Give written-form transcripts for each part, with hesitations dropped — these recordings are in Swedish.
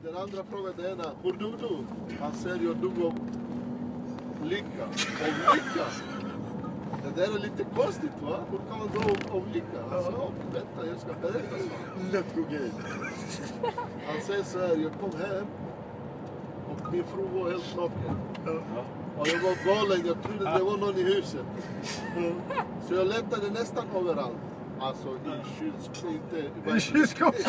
Den andra frågan är ena, hur dog du? Han säger, jag dog av lycka. Av lycka? Det där är lite konstigt va? Hur kan man dö av lycka? Han sa, vänta jag ska berätta så. Lätt gå grej. Han säger så här, jag kom hem och min fru var helt naken. Och jag var galen, jag trodde det var någon i huset. Så jag letade nästan överallt. Alltså i kylskåpet, inte... I kylskåpet?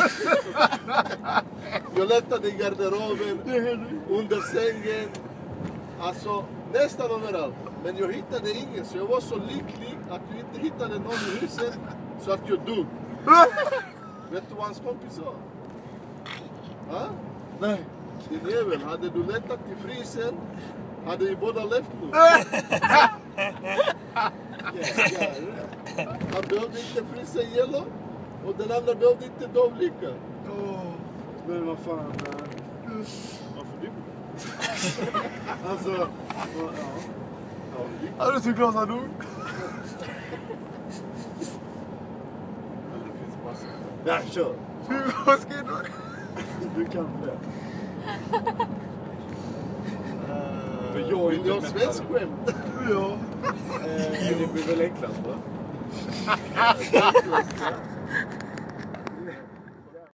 Jag letade i garderoben, under sängen. Alltså nästan överallt. Men jag hittade ingen, så jag var så lycklig att jag inte hittade någon i huset. Så att jag dog. Vet du vad hans kompis sa? Ha? Nej. Din jävel, hade du letat i frysen hade vi båda levt nu. Han behövde inte frysa ihjäl och den andra behövde inte dö av lycka. Men vad fan. Varför du? Alltså. Ja. Är du så glad att han dog? Det finns massor. Ja, kör. Vad ska jag då? Du kan det. Vill du ha svensk skämt? Ja. Det blir väl enklast va?